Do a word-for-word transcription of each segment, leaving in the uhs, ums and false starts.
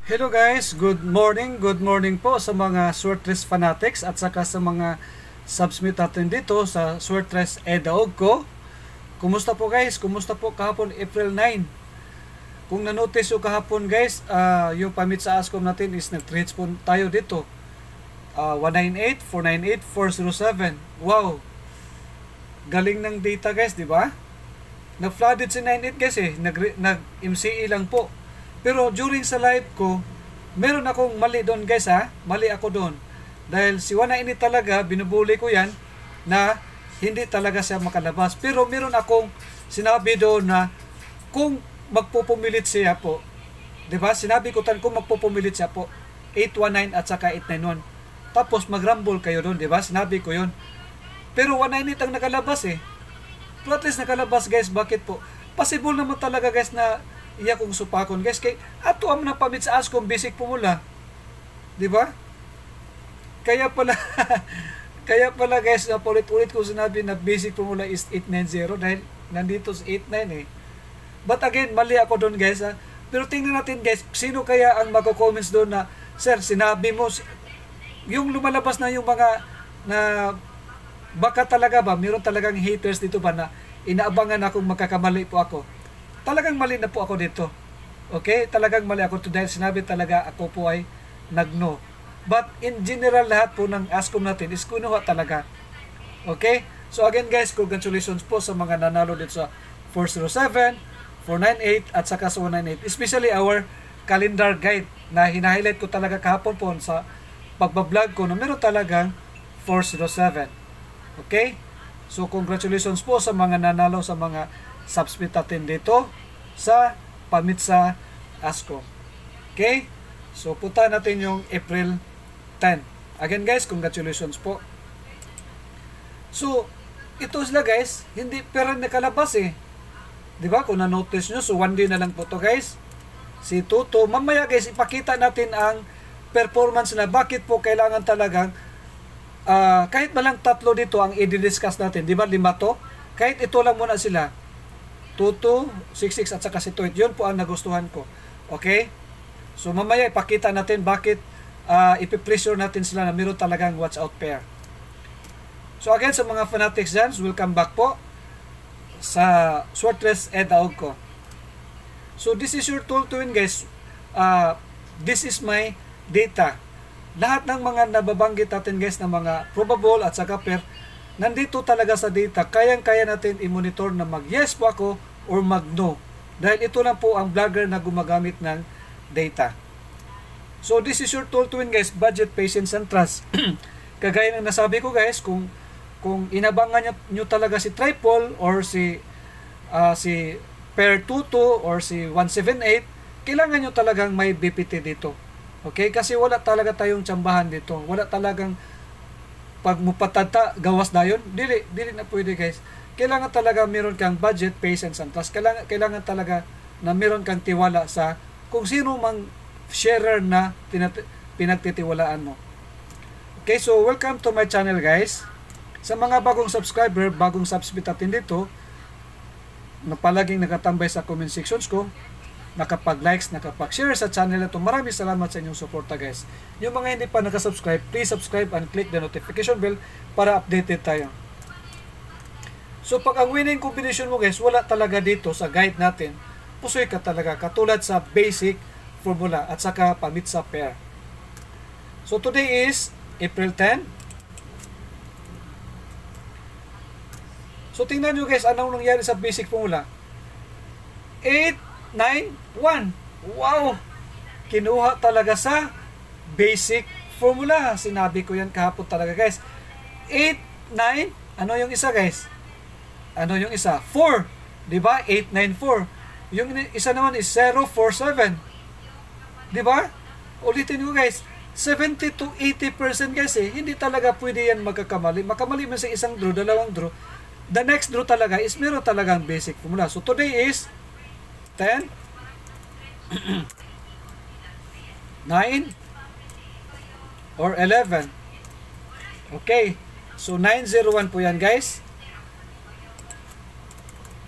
Hello guys, good morning, good morning po sa mga Swertres fanatics at saka sa mga subsmit natin dito sa Swertres Edaog ko. Kumusta po guys? Kumusta po kahapon April nine? Kung nanotice yung kahapon guys, uh, yung pamit sa ASCOM natin is nag-trades po tayo dito. Uh, one nine eight, four nine eight, four zero seven. Wow! Galing ng data guys, di ba? Nag-flooded si nine eight guys eh, nag-M C E lang po. Pero during sa live ko, meron akong mali doon guys ha. Mali ako doon. Dahil si one nine eight talaga, binubuli ko yan na hindi talaga siya makalabas. Pero meron akong sinabi doon na kung magpupumilit siya po, diba? Sinabi ko tan kung magpupumilit siya po, eight one nine at saka eight nine one. Tapos mag-rumble kayo doon, diba? Sinabi ko yun. Pero one nine eight ang nakalabas eh. Pero at least nakalabas guys, bakit po? Possible naman talaga guys na iya kong supakon guys kay ato am na pamit sa ASCOM basic pumula, di ba? Kaya pala kaya pala guys na ulit-ulit ko sinabi na basic pumula is eight ninety dahil nandito sa eight nine eh. But again, mali ako doon guys ha? Pero tingnan natin guys, sino kaya ang magko-comments doon na sir, sinabi mo yung lumalabas na yung mga na baka talaga ba meron talagang haters dito ba na inaabangan akong magkakamali po ako. Talagang mali na po ako dito. Okay? Talagang mali ako to dahil sinabi talaga ako po ay nagno. But in general lahat po ng ASCOM natin is kunuha talaga. Okay? So again guys, congratulations po sa mga nanalo dito sa four zero seven, four nine eight at saka sa one nine eight. Especially our calendar guide na hinahighlight ko talaga kahapon po sa pagbablog ko na meron talagang four zero seven. Okay? So congratulations po sa mga nanalo sa mga subsmit natin dito sa pamit sa ASCOM. Okay? So, punta natin yung April ten. Again guys, congratulations po. So, ito sila guys, hindi pero nakalabas eh. Diba? Kung na-notice nyo, so one day na lang po to guys. Si Tuto. Mamaya guys, ipakita natin ang performance na bakit po kailangan talagang uh, kahit malang tatlo dito ang i-discuss natin. Diba? Lima to? Kahit ito lang muna sila. Tuto, six six at saka si Tuit. Yun po ang nagustuhan ko. Okay? So mamaya ipakita natin bakit uh, ipipressure natin sila na meron talagang watch out pair. So again sa mga fanatics dyan, welcome back po sa Swertres Edaog ko. So this is your tool to win guys. Uh, this is my data. Lahat ng mga nababanggit natin guys na mga probable at saka pair, nandito talaga sa data. Kayang-kaya natin i-monitor na mag-yes po ako or mag-no. Dahil ito lang po ang vlogger na gumagamit ng data. So, this is your tool to win guys. Budget, patience, and trust. Kagaya ng nasabi ko guys, kung kung inabangan nyo, nyo talaga si triple or si uh, si pair two two or si one seven eight, kailangan nyo talagang may B P T dito. Okay? Kasi wala talaga tayong tsambahan dito. Wala talagang pag mupatata gawas dayon, dili dili na pwede guys. Kailangan talaga meron kang budget, patience, and trust. Kailangan kailangan talaga na meron kang tiwala sa kung sino mang sharer na pinagtitiwalaan mo. Okay, so welcome to my channel guys. Sa mga bagong subscriber, bagong subscribe natin dito, na palaging nakatambay sa comment sections ko, nakapag-likes, nakapag-share sa channel ito. Maraming salamat sa inyong suporta guys. Yung mga hindi pa nakasubscribe, please subscribe and click the notification bell para updated tayo. So pag ang winning combination mo guys, wala talaga dito sa guide natin, pusoy ka talaga katulad sa basic formula at saka pamit sa pair. So today is April ten. So tingnan nyo guys, anong nangyari sa basic formula. eight nine one. Wow! Kinuha talaga sa basic formula. Sinabi ko yan kahapon talaga guys. eight nine. Ano yung isa guys? Ano yung isa? four. Diba? eight nine four. Yung isa naman is zero four seven. Diba? Ulitin ko guys. seventy to eighty percent guys eh. Hindi talaga pwede yan magkakamali. Makamali man sa isang draw, dalawang draw. The next draw talaga is meron talagang basic formula. So today is ten, nine, or eleven. Okay. So nine zero one po yan guys.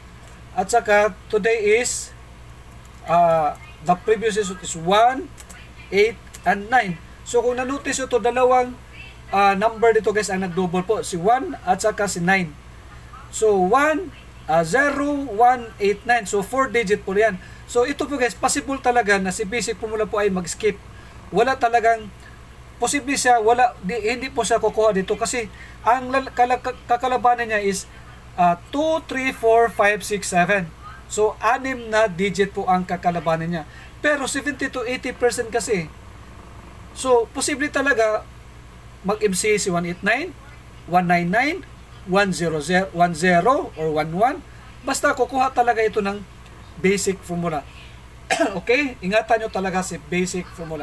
At saka today is uh, the previous is one eight, and nine. So kung na-notice ito, dalawang uh, number dito guys ang nag-double po, si one at saka si nine. So one, uh, zero, one, eight, nine. So four digit po yan. So ito po guys, possible talaga na si basic formula po ay mag-skip. Wala talagang posible siya, wala, di, hindi po siya kukuha dito kasi ang kakalabanan niya is uh, two, three, four, five, six, seven. So anim na digit po ang kakalabanan niya. Pero seventy to eighty percent kasi. So posible talaga mag-M C si one eighty-nine, one ninety-nine, one hundred, one zero or one one. Basta kukuha talaga ito ng basic formula. Okay? Ingatan nyo talaga si basic formula.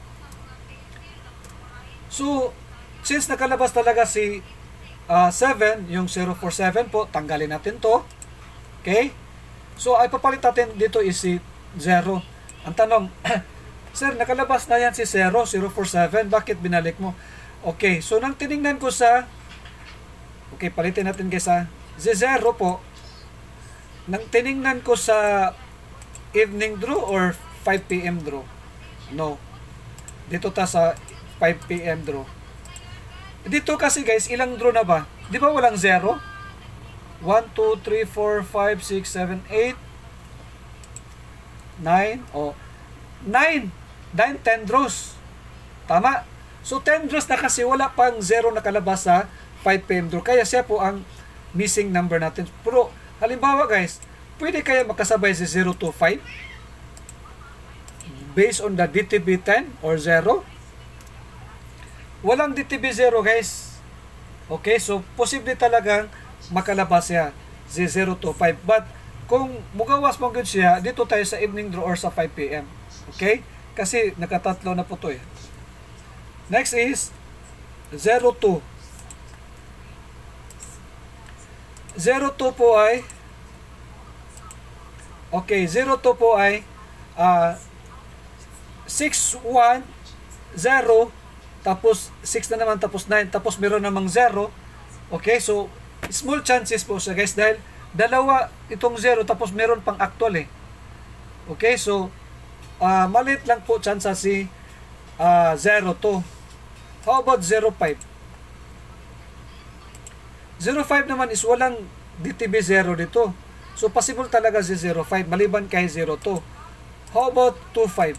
So, since nakalabas talaga si uh, seven, yung zero four seven po, tanggalin natin to. Okay? So, ay papalit natin dito is si zero. Ang tanong, sir, nakalabas na yan si zero, zero four seven, bakit binalik mo? Okay, so nang tinignan ko sa, okay, palitin natin guys ha, si zero po, nang tinignan ko sa evening draw or five P M draw? No. Dito ta sa five P M draw. Dito kasi guys, ilang draw na ba? Di ba walang zero? one, two, three, four, five, six, seven, eight, nine, oh, nine, nine, ten draws. Tama? So ten draws na kasi wala pang zero nakalabas sa five P M draw. Kaya siya po ang missing number natin. Pero halimbawa guys, pwede kaya makasabay si zero to five based on the D T B ten or zero? Walang D T B zero guys. Okay, so posible talagang makalabas siya si zero to five. But kung mugawas mo good siya, dito tayo sa evening draw or sa five P M. Okay? Kasi nakatatlo na po to eh. Next is zero two. zero two po ay okay, zero two po ay uh, six one zero tapos six na naman tapos nine tapos meron namang zero. Okay, so small chances po siya guys dahil dalawa itong zero tapos meron pang actual eh. Okay, so uh, maliit lang po chance si uh, zero two. How about zero five? zero five naman is walang D T B zero dito. So possible talaga si zero five maliban kay zero two. How about two five?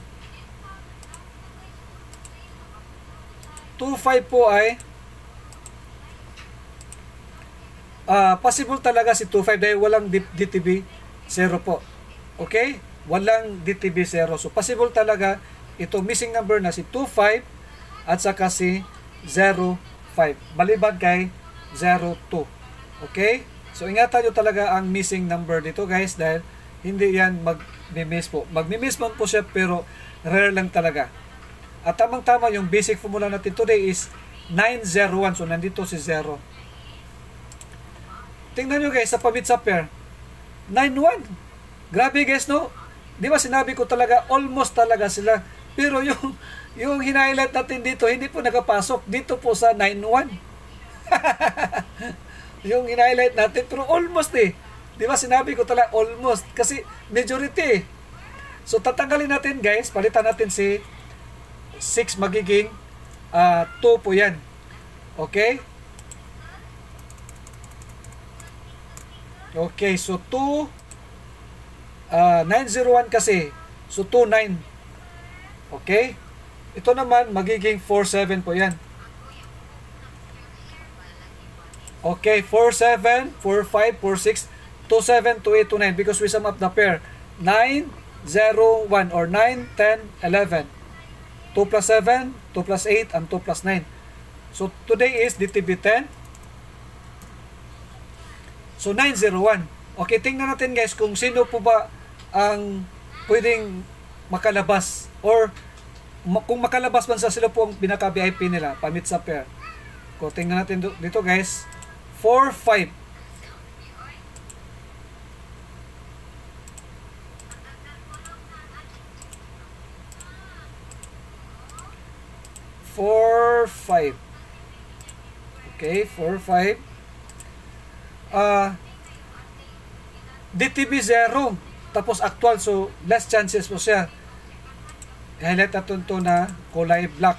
two five po ay uh, possible talaga si two five dahil walang D T B zero po. Okay? Walang D T B zero. So possible talaga ito missing number na si two five at saka si zero five maliban kay zero two. Okay? So ingatan nyo talaga ang missing number dito guys dahil hindi yan mag-miss po. Mag-miss man po siya pero rare lang talaga. At tamang-tama yung basic formula natin today is nine zero one. So nandito si zero. Tingnan nyo guys sa pamit sa pair. nine one. Grabe guys no? Di ba sinabi ko talaga almost talaga sila. Pero yung yung hinighlight natin dito hindi po nakapasok dito po sa nine one. Yung hinighlight natin pero almost eh. Di ba sinabi ko talaga almost kasi majority eh. So tatanggalin natin guys, palitan natin si six magiging uh, two po yan. Okay? Okay, so two uh, nine zero one kasi. So two nine. Okay? Ito naman magiging four seven po yan. Okay, four seven, four five, four six, two seven, two eight, two nine because we sum up the pair. nine zero one or nine, ten, eleven. two plus seven, two plus eight, and two plus nine. So today is D T B ten. So nine zero one. Okay, tingnan natin guys kung sino po ba ang pwedeng makalabas or kung makalabas man sa sila po ang pinaka-V I P nila, pamit sa pair. Kung tingnan natin dito guys, four five. four five. Okay, four five. Uh, D T B zero. Tapos actual, so less chances po siya. i-highlight natin to na kulay black.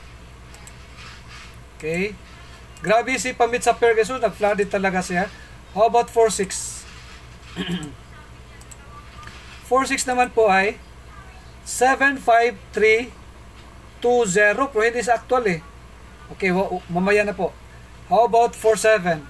Okay. Grabe si pamit sa pair guys. So, nag-flooded talaga siya. How about four six? four six naman po ay seven five three two zero. Pero hindi sa actual eh. Okay, mamaya na po. How about four seven?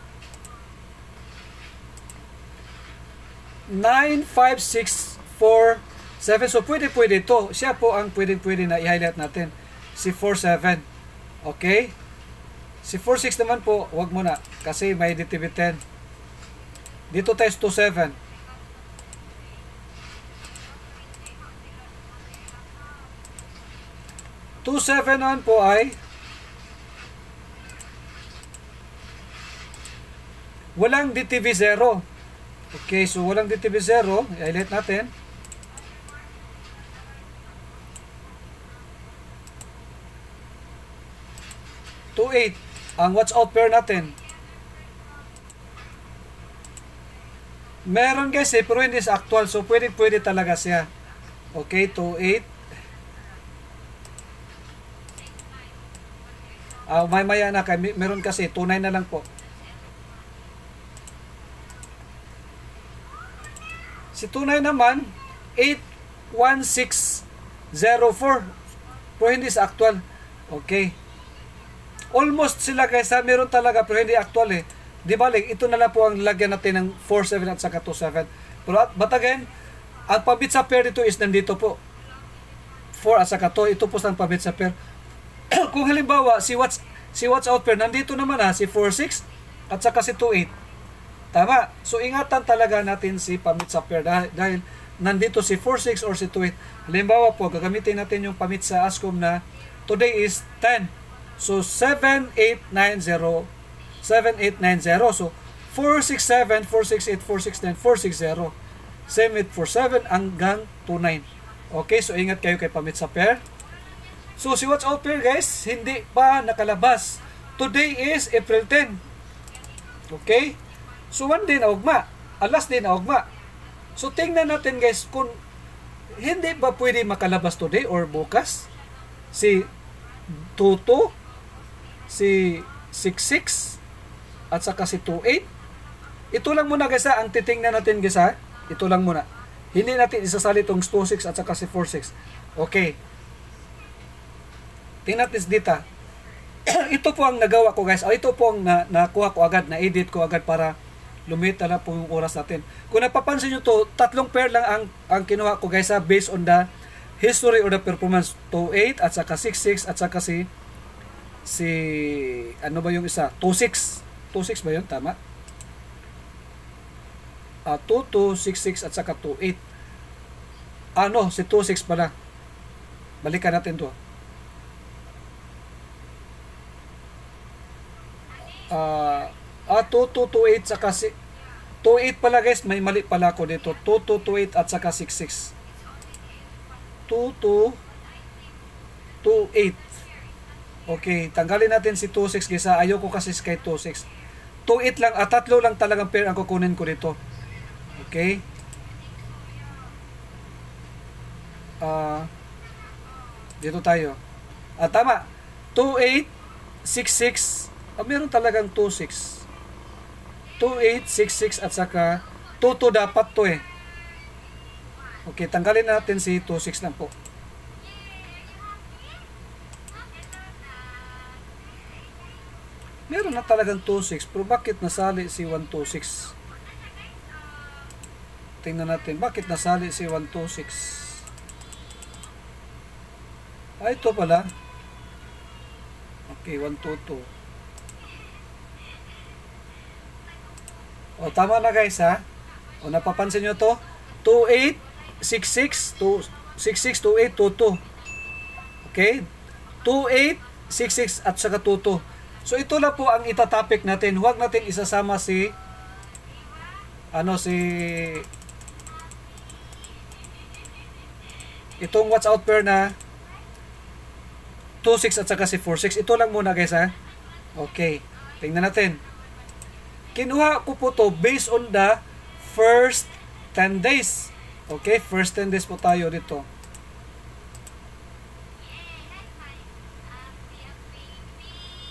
nine five six four seven. So, pwede pwede ito. Siya po ang pwede pwede na i-highlight natin. Si four seven. Okay? Si four six naman po, wag mo na. Kasi may D T B ten. Dito tayo two seven. two seven naman po ay walang D T B zero. Okay, so walang D T B zero. I-highlight natin. two eight. Ang watch out pair natin. Meron guys eh, pero hindi sa actual. So, pwede pwede talaga siya. Okay, two eight. Ah, may maya na kay meron kasi two nine na lang po. Si two nine naman eight one six zero four. Pero hindi sa actual. Okay. Almost sila guys ha, meron talaga pero hindi actual eh. Di balik, ito na lang po ang lagyan natin ng four seven at saka two seven. Pero at, but again, ang pabit sa pair dito is nandito po. four at saka two, ito po ang pabit sa pair. Kung halimbawa, si watch, si watch out pair, nandito naman ha, si four six at saka si two eight. Tama. So, ingatan talaga natin si pamit sa pair dahil, dahil nandito si four six or si two eight. Halimbawa po, gagamitin natin yung pamit sa ASCOM na today is ten. So, seven eight nine zero. seven eight nine zero. So, four six seven, four six eight, four six nine, four six zero. Same with four seven hanggang two nine. Okay, so ingat kayo kay pamit sa pair. So, si watch out pair guys, hindi pa nakalabas. Today is April ten. Okay? So, one day na ugma. Alas din na ugma. So, tingnan natin guys kung hindi ba pwede makalabas today or bukas. Si two two, si six six, at saka si two eight. Ito lang muna guys ha, ang titingnan natin guys ha. Ito lang muna. Hindi natin isasali itong two six at saka si four six. Okay. Tingnan natin dito. Ito po ang nagawa ko guys. O, ito po ang na, nakuha ko agad, na-edit ko agad para lumita na po yung oras natin. Kung napapansin nyo to, tatlong pair lang ang, ang kinuha ko guys ha, based on the history or the performance. Two eight at saka six six at saka si si ano ba yung isa? two six. two six ba yun? Tama? Uh, two two, six six at saka two eight. Ano? Si two six pala. Balikan natin to. Uh, ah, two two, two eight saka si two eight pala guys. May mali pala ako dito. two two, two eight at saka six six. two two, two eight. Okay, tanggalin natin si two six guys. Ayoko kasi kay two six. two eight lang, at ah, tatlo lang talagang pair ang kukunin ko dito. Okay. Uh, dito tayo. Ah, tama. two eight, six six. Ah, meron talagang two six. two eight, six six at saka two two dapat to eh. Okay, tanggalin natin si two six lang po. Meron na talagang two six, pero bakit nasali si one two six? Tingnan natin, bakit nasali si one two six? Ah, ito pala. Okay, one two two. O, tama na guys ha. O, napapansin nyo to? two eight, six six, six six, two eight, two two. Okay? two eight, six six at saka two two. So ito na po ang itatopic natin. Huwag natin isasama si ano si itong watch out pair na two six at saka si four six. Ito lang muna guys ha. Okay. Tingnan natin. Kinuha ko po to based on the first ten days. Okay, first ten days po tayo dito.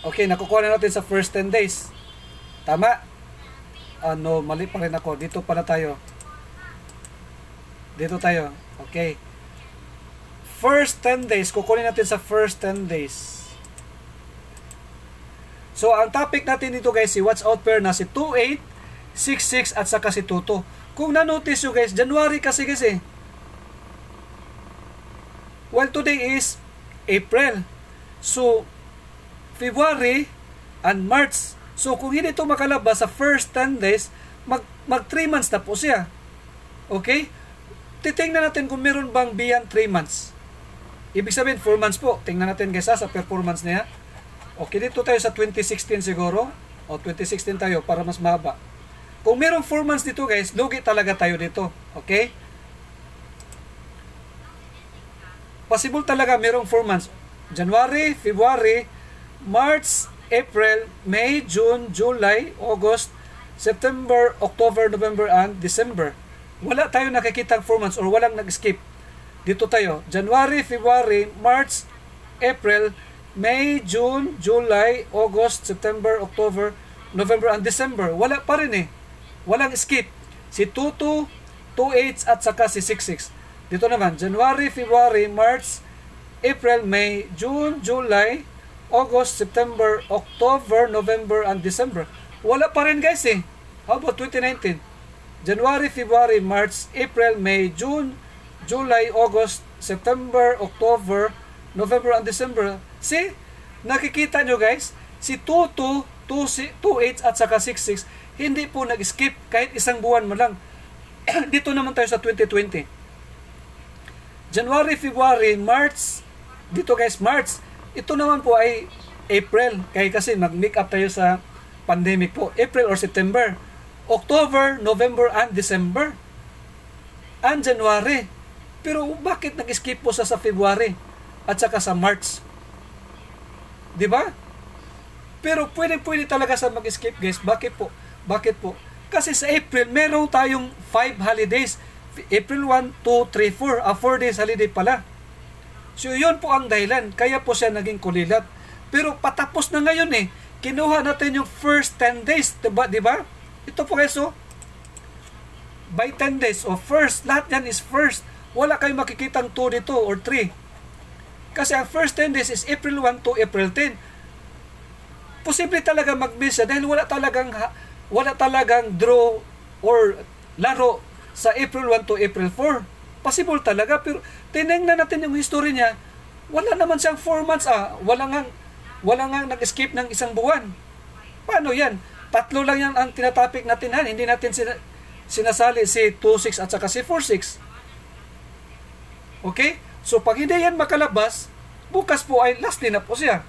Okay, nakukuha na natin sa first ten days. Tama? Ano, mali pa rin ako. Dito pala tayo. Dito tayo. Okay. First ten days. Kukunin natin sa first ten days. So, ang topic natin dito guys, si watch out pair na si two eight, six six at saka si two two. Kung na-notice nyo guys, January kasi kasi. Well, today is April. So, February and March. So, kung hindi ito makalabas sa first ten days, mag, mag three months na po siya. Okay? Titingnan natin kung meron bang beyond three months. Ibig sabihin, four months po. Tingnan natin guys ha, sa performance niya. Okay, dito tayo sa twenty sixteen siguro. O, twenty sixteen tayo para mas mahaba. Kung merong four months dito guys, lugi talaga tayo dito. Okay? Possible talaga merong four months. January, February, March, April, May, June, July, August, September, October, November, and December. Wala tayo nakikitang four months or walang nag-skip. Dito tayo. January, February, March, April, May, June, July, August, September, October, November, and December. Wala pa rin eh. Walang skip. Si two two, two eight, at saka si six six. Dito naman, January, February, March, April, May, June, July, August, September, October, November, and December. Wala pa rin guys eh. How about twenty nineteen? January, February, March, April, May, June, July, August, September, October, November, and December. See? Nakikita nyo guys, si two two, two eight at saka six six, hindi po nag-skip kahit isang buwan mo lang. Dito naman tayo sa twenty twenty. January, February, March, dito guys, March. Ito naman po ay April. Kaya kasi mag-make up tayo sa pandemic po. April or September. October, November, and December. And January. Pero bakit nag-skip po sa sa February at saka sa March? Diba? Pero pwede-pwede talaga sa mag-skip guys. Bakit po? Bakit po? Kasi sa April, meron tayong five holidays. April one, two, three, four. A four days holiday pala. So, yun po ang dahilan. Kaya po siya naging kulilat. Pero patapos na ngayon eh. Kinuha natin yung first ten days. Diba? Diba? Ito po guys, oh. By ten days. O, first. Lahat yan is first. Wala kayong makikitang two dito or three. Kasi ang first ten days is April one to April ten. Posible talaga mag-miss siya dahil wala talagang, wala talagang draw or laro sa April one to April four. Possible talaga, pero tinignan natin yung history niya, wala naman siyang four months, ah, wala nga, wala nga nag-skip ng isang buwan. Paano yan? Tatlo lang yan ang tinatopic natin, han. Hindi natin sin- sinasali si two six at saka si four six. Okay? So, pag hindi yan makalabas, bukas po ay last din na po siya.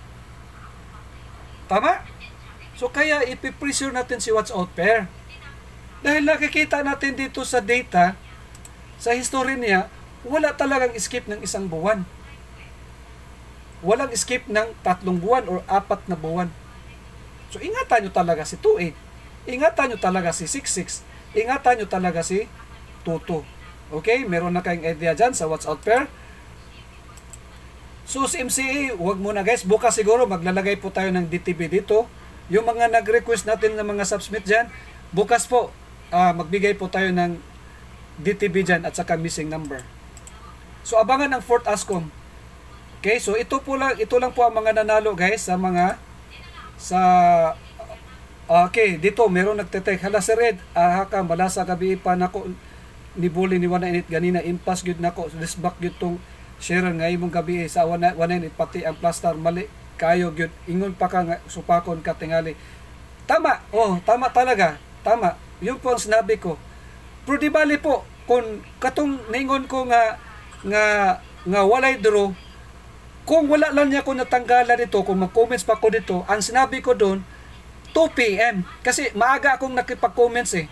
Tama? So, kaya ipipressure natin si watch out pair. Dahil nakikita natin dito sa data, sa history niya, wala talagang skip ng isang buwan. Walang skip ng tatlong buwan or apat na buwan. So, ingatan nyo talaga si two eight. Ingatan nyo talaga si six six. Ingatan nyo talaga si two two. Okay? Meron na kayong idea dyan sa watch out pair. So, si M C A, huwag muna guys. Bukas siguro maglalagay po tayo ng D T B dito. Yung mga nag-request natin ng mga submit dyan, bukas po, uh, magbigay po tayo ng D T B dyan at saka missing number. So, abangan ang fourth ASCOM. Okay, so ito po lang, ito lang po ang mga nanalo guys sa mga sa okay, dito meron nagte-take. Hala Sir Ed, aha ka, malasa gabi pa nako ni bully ni one ninety-eight ganina, impas gyud nako, disback gyud tong share nga imong gabi sa one ninety-eight pati ang plaster mali kayo gyud, ingon pa ka nga supakon ka tingali. Tama, oh, tama talaga, tama. Yun po ang sinabi ko. Pero di bali po, kung katong ningon ko nga nga nga walay draw, kung wala lang niya ko natanggalan dito, kung mag-comments pa ko dito, ang sinabi ko doon, two p m Kasi maaga akong nakipag-comments eh.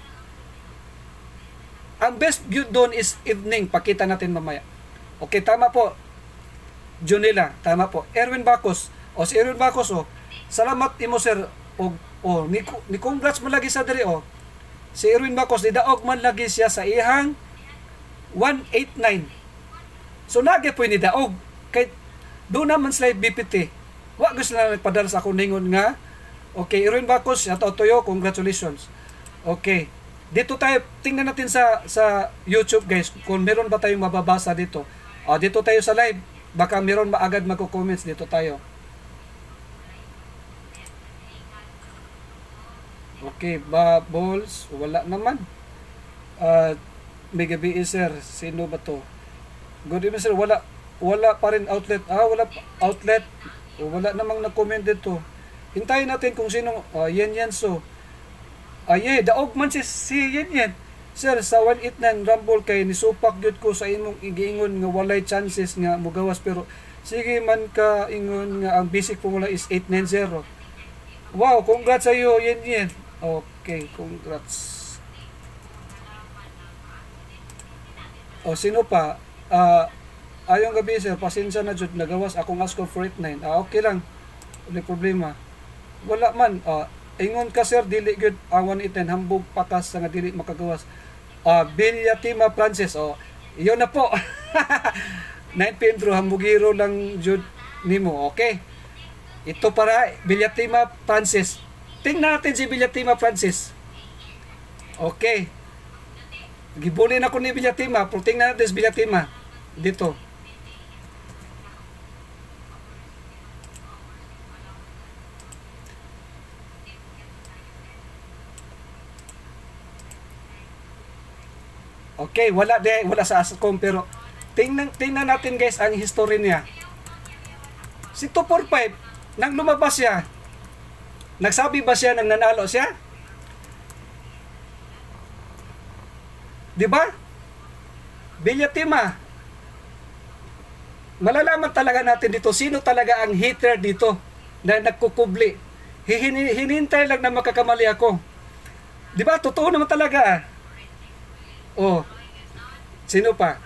Ang best view doon is evening. Pakita natin mamaya. Okay, tama po. Junila, tama po. Erwin Bacos. O, si Erwin Bacos, o. Salamat imo, sir. O, o ni, ni congrats mo lagi sa diri, o. Si Erwin Bacos, nidaog man lagi siya sa ihang one eighty-nine. So, nagi po nidaog. Kay doon naman sila B P T. Wa gusto na nagpadala sa akong ningon nga. Okay, Irwin Bacos, shout out to you, congratulations. Okay. Dito tayo, tingnan natin sa sa YouTube guys, kung meron ba tayong mababasa dito. Uh, dito tayo sa live, baka meron maagad magko-comments dito tayo. Okay, Bubbles, wala naman. Uh, Mega B E sir, sino ba to? Good evening sir, wala wala pa rin outlet. Ah, wala outlet. Wala namang nag-comment dito. Hintayin natin kung sino. Uh, yan yan so. Ay, yeah, daog man si, si yan yan. Sir, sa one eighty-nine Rumble kay nisupak gyud ko sa imong igiingon nga walay chances nga mugawas pero sige man ka ingon nga ang basic formula is eight ninety. Wow, congrats sa iyo yan yan. Okay, congrats. O sino pa? Ah, uh, ayong gabi sir, pasensya na jud nagawas akong ASCO four eighty-nine. Ah, okay lang. Wala problema. Wala man. Ah, ingon ka sir dili gyud ang one eighty-nine hambog pakas nga dili makagawas. Ah, Bilyatima Francis. Oh, iyon na po. nine p m through hambugiro lang jud nimo. Okay. Ito para Bilyatima Francis. Tingnan natin si Bilyatima Francis. Okay. Gibuli na ko ni Bilyatima. Pero tingnan natin si Bilyatima. Dito. Okay, wala de, wala sa Ascom pero tingnan tingnan natin guys ang history niya. Si two forty-five nang lumabas siya. Nagsabi ba siya nang nanalo siya? 'Di ba? Bilyatima. Malalaman talaga natin dito sino talaga ang hater dito na nagkukubli. Hinintay lang na makakamali ako. 'Di ba? Totoo naman talaga. Ah. Oh. Sino pa?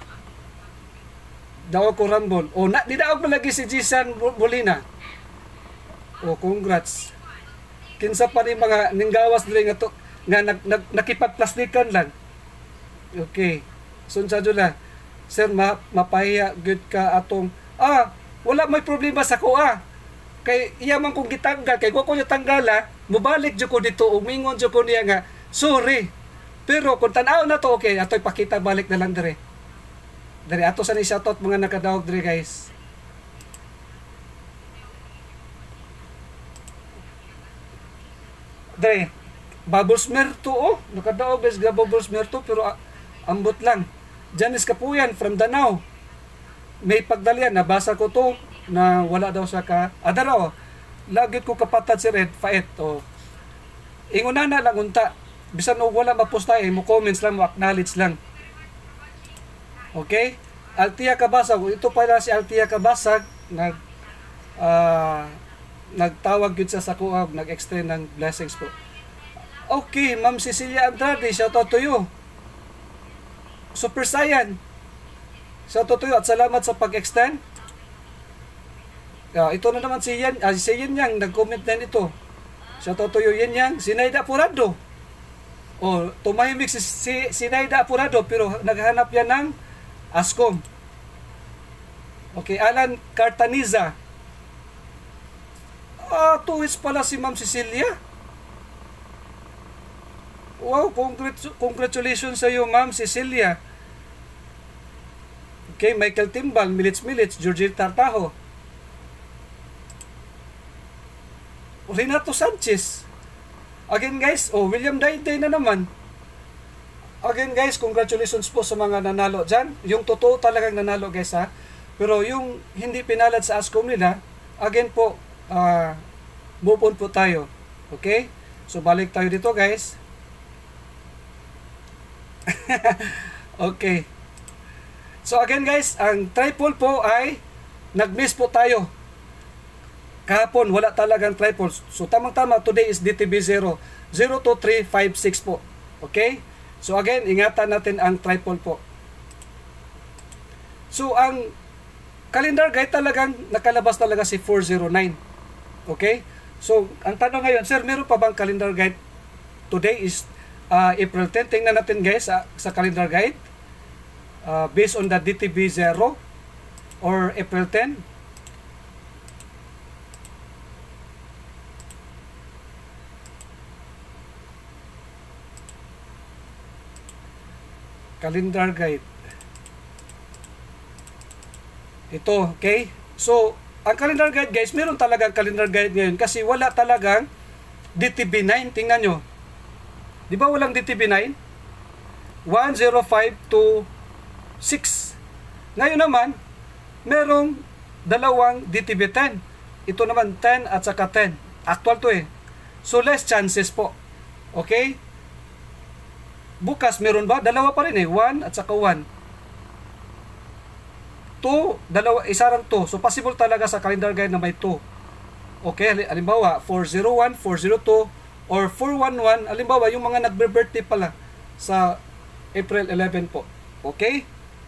Daog ko Rumble. Oh, na didaog mo lagi si Jisan Molina. Oh, congrats. Kinsa pa ni mga ninggawas diri nga to nga nag, nag nakipagplastikan lang. Okay. Sunsa jud sir, ma, mapahiya good ka atong ah, wala may problema sa ko ah. Kay iya man kong gitanggal kay ko ko tanggala, mubalik jud ko dito umingon jud ko niya nga sorry. Pero kung tanaw na to okay, ato'y pakita balik na lang dire. Dire ato sa ni shoutout mga nakadaog dire guys. Dire Bubbles Merto oh, nakadaog guys ga Bubbles Merto pero ah, ambot lang. Janice Kapuyan from Danau. May pagdalian, nabasa ko to na wala daw sa ka. Adaraw, lagit ko kapatad si Red Fight. O, inguna na lang unta. Bisan o wala maposta eh, mo comments lang, mo acknowledge lang. Okay? Altia Kabasag, ito pala si Altia Kabasag, nag, uh, nagtawag yun sa sakuab, nag-extend ng blessings po. Okay, Ma'am Cecilia Andrade, shout out to you. Super Saiyan. Shout out to you at salamat sa pag-extend. Uh, ito na naman si Yan, uh, si Yan Yang nag-comment na ito. Shout out to you Yan Yang. Sinaida Apurado. Oh, tumahimik si, si Sinaida Apurado pero naghanap yan ng Ascom. Okay, Alan Cartaniza. Ah, tuwis pala si Ma'am Cecilia. Wow, congrat- congratulations sa iyo Ma'am Cecilia. Okay, Michael Timbal, Milits Milits, Georgie Tartajo. Renato Sanchez. Again guys, oh William Dayday na naman. Again guys, congratulations po sa mga nanalo dyan. Yung totoo talagang nanalo guys ha. Pero yung hindi pinalad sa Ascom nila, again po, uh, move on po tayo. Okay? So balik tayo dito guys. Okay. So again guys, ang triple po ay nag-miss po tayo. Kahapon wala talagang triple. So tamang-tama today is D T B zero zero two three five six po. Okay? So again, ingatan natin ang triple po. So ang calendar guide talagang nakalabas talaga si four oh nine. Okay? So ang tanong ngayon, sir, meron pa bang calendar guide? Today is uh, April tenth. Tingnan natin guys uh, sa calendar guide. Uh, based on the D T B zero or April tenth. calendar guide. Ito, okay? So, ang calendar guide guys, meron talagang calendar guide ngayon kasi wala talagang D T B nine. Tingnan nyo. Di ba walang D T B nine? one zero five two six. Ngayon naman, merong dalawang D T B ten. Ito naman ten at saka ten. Actual to eh. So, less chances po. Okay? Bukas, meron ba? Dalawa pa rin eh. one at saka one. two, dalawa, isa lang two. So, possible talaga sa calendar guide na may two. Okay? Halimbawa, four zero one, four zero two, or four one one. Halimbawa, yung mga nagbe-birthday pala sa April eleven po. Okay?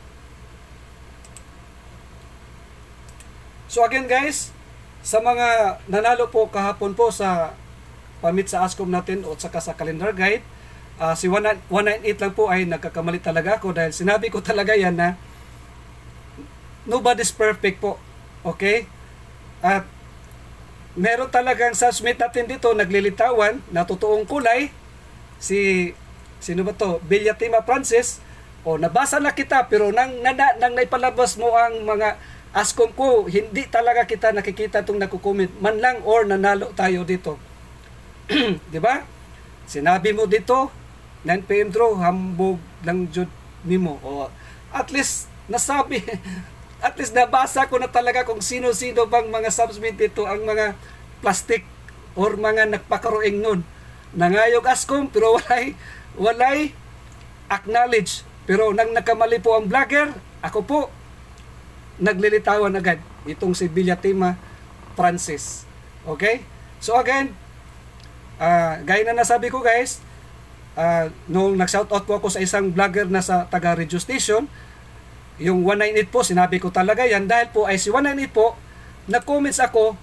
So, again guys, sa mga nanalo po kahapon po sa pamit sa ASCOM natin o saka sa calendar guide, uh, si one ninety-eight lang po ay nagkakamali talaga ako dahil sinabi ko talaga yan na nobody's perfect po. Okay? At meron talagang submit natin dito naglilitawan na totoong kulay. Si sino ba to? Villatima Francis. O nabasa na kita pero nang nang, nang naipalabas mo ang mga ASCOM ko, hindi talaga kita nakikita itong nakukomment man lang or nanalo tayo dito. Di ba? Sinabi mo dito nine p m draw, hambog lang jud nimo. O at least nasabi at least nabasa ko na talaga kung sino-sino bang mga submit dito ang mga plastic or mga nagpakaroing nun. Nangayog ASCOM pero walay walay acknowledge. Pero nang nakamali po ang vlogger, ako po naglilitawan agad itong si Villatima Francis. Okay? So again, uh, gaya na nasabi ko guys, uh, nung nag-shoutout po ako sa isang vlogger na sa taga Radio Station, yung one ninety-eight po, sinabi ko talaga yan dahil po ay si one ninety-eight po, nag-comments ako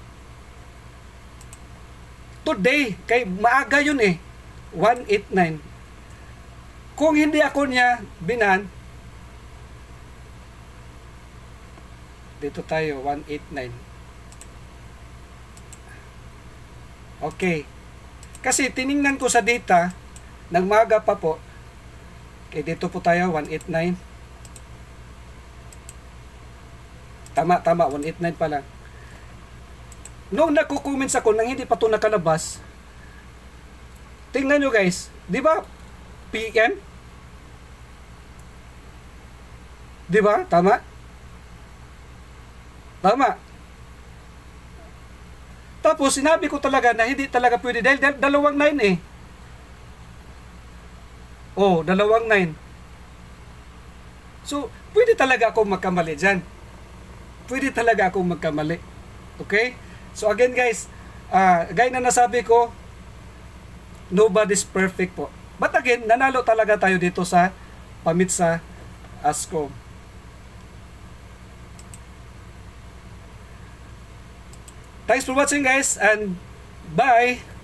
today, kay maaga yun eh, one eighty-nine. Kung hindi ako niya binan, dito tayo, one eighty-nine. Okay. Kasi tiningnan ko sa data, nagmaga pa po. Okay, dito po tayo, one eighty-nine. Tama, tama, one eighty-nine pa lang. Nung nagko-comments ako nang hindi pa ito nakalabas, tingnan nyo guys, di ba? P M? Di ba? Tama? Tama. Tapos sinabi ko talaga na hindi talaga pwede dahil, dahil dalawang nine eh. Oh, dalawang nine. So, pwede talaga akong magkamali dyan. Pwede talaga akong magkamali. Okay? So again guys, uh, gaya na nasabi ko, nobody's perfect po. But again, nanalo talaga tayo dito sa pamit sa ASCOM. Thanks for watching guys and bye!